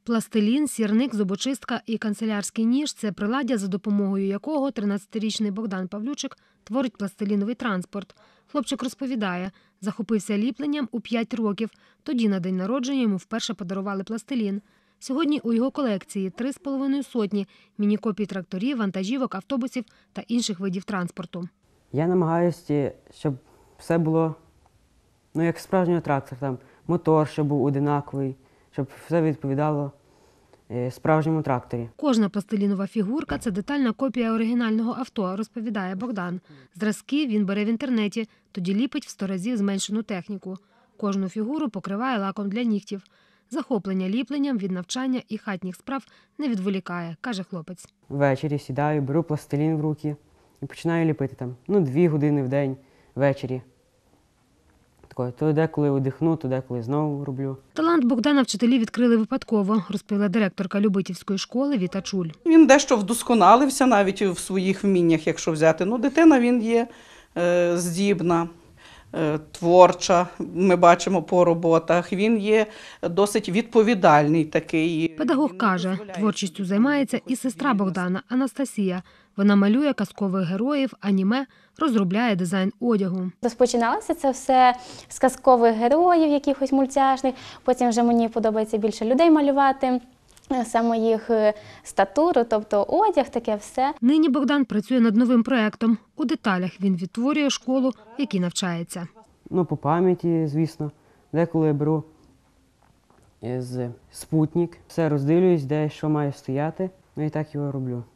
Пластилін, сірник, зубочистка і канцелярський ніж – це приладдя, за допомогою якого 13-річний Богдан Павлючик творить пластиліновий транспорт. Хлопчик розповідає, захопився ліпленням у 5 років. Тоді на день народження йому вперше подарували пластилін. Сьогодні у його колекції 3,5 сотні міні-копій тракторів, вантажівок, автобусів та інших видів транспорту. Я намагаюся, щоб все було, як справжній трактор, там мотор, щоб був одинаковий, щоб все відповідало справжньому тракторі. Кожна пластилінова фігурка – це детальна копія оригінального авто, розповідає Богдан. Зразки він бере в інтернеті, тоді ліпить в 100 разів зменшену техніку. Кожну фігуру покриває лаком для нігтів. Захоплення ліпленням від навчання і хатніх справ не відволікає, каже хлопець. Ввечері сідаю, беру пластилін в руки і починаю ліпити там, 2 години в день ввечері. То деколи видихну, то деколи знову роблю. Талант Богдана вчителі відкрили випадково, розповіла директорка Любитівської школи Віта Чуль. Він дещо вдосконалився навіть в своїх вміннях, якщо взяти. Дитина він є здібна, творча, ми бачимо по роботах. Він є досить відповідальний такий. Педагог каже, творчістю займається і сестра Богдана Анастасія. Вона малює казкових героїв, аніме, розробляє дизайн одягу. Розпочиналося це все з казкових героїв, якихось мультяшних. Потім вже мені подобається більше людей малювати, саме їх статуру, тобто одяг, таке все. Нині Богдан працює над новим проєктом. У деталях він відтворює школу, в якій навчається. По пам'яті, звісно. Деколи я беру з спутник, все роздивлююсь, де що має стояти, і так його роблю.